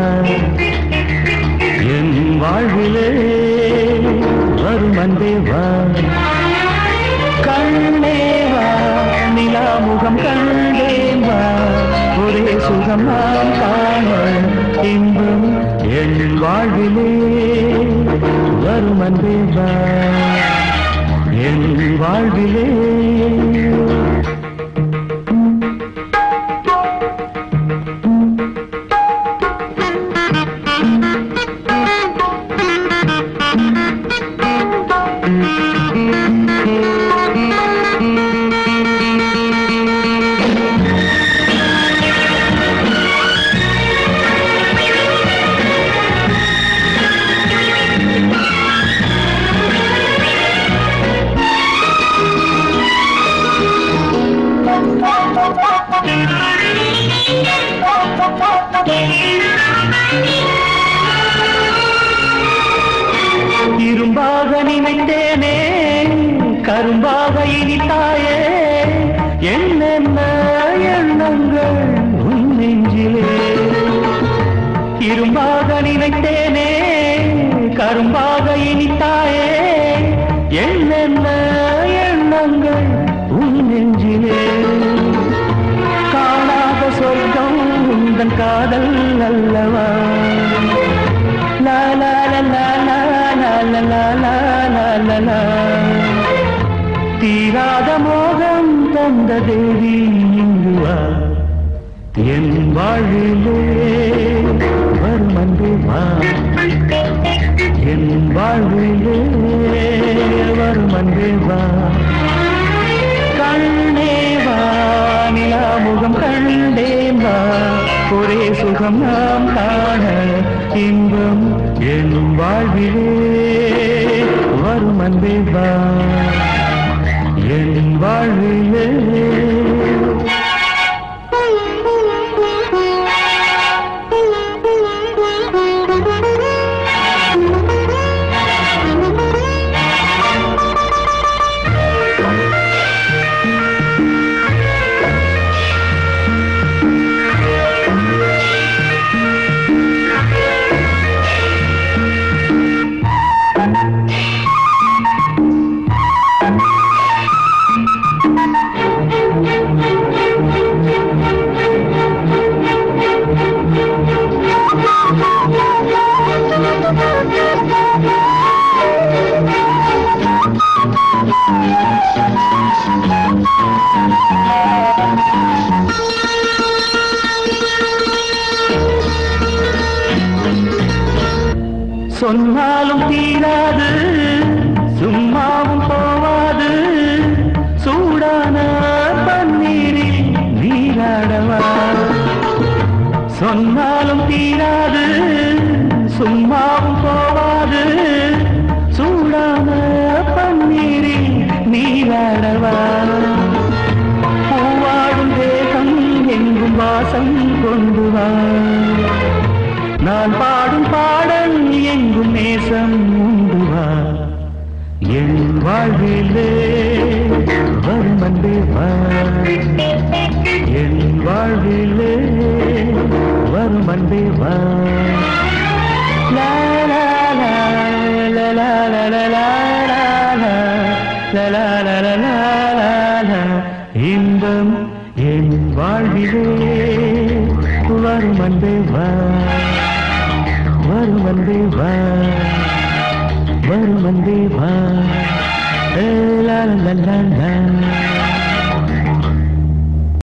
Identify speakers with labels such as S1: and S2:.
S1: என் வாழ்விலே வரும் அன்பே வா கண்ணே வா நிலாமுகம் கண்டேன் வா ஒரே சுகம் நாம் காண இன்பம் என் வாழ்விலே வரும் அன்பே வா என் வாழ்விலே இரும்பாக நினைத்தேனே கரும்பாக இனித்தாயே என்னென்ன எண்ணங்கள் உன் நெஞ்சிலே இரும்பாக நினைத்தேனே கரும்பாக இனித்தாயே என்னென்ன எண்ணங்கள் உன் நெஞ்சிலே காணாத சொர்க்கம் உந்தன் காதல் அல்லவா லா லா லா லா லா லா லா லா தீராத மோகம் தந்த தேவி இங்கு வா என் வாழ்விலே வரும் அன்பே வா என் வாழ்விலே வரும் அன்பே வா கண்ணே வா நிலாமுகம் கண்டேன் வா ஒரே சுகம் நாம் காண இன்பம் என் வாழ்விலே வரும் அன்பே வா என் வாழ்விலே சொன்னாலும் தீராது சும்மாவும் போவாது சூடான பன்னீரில் நீராடவா சொன்னாலும் தீராது சும்மாவும் போவாது சூடான பன்னீரில் நீராடவா பூவாடும் தேகம் எங்கும் வாசம் கொண்டு வா நான் பாடும் பாடல் எங்கும் நேசம் உண்டு வா என் வாழ்விலே வரும் அன்பே வா என் வாழ்விலே வரும் அன்பே வா லா லா லா லா லா லா லா லா லா லா லா லா இன்பம் என் வாழ்விலே வரும் அன்பே வா வரும் அன்பே வா வரும் அன்பே வா லா லா லா லா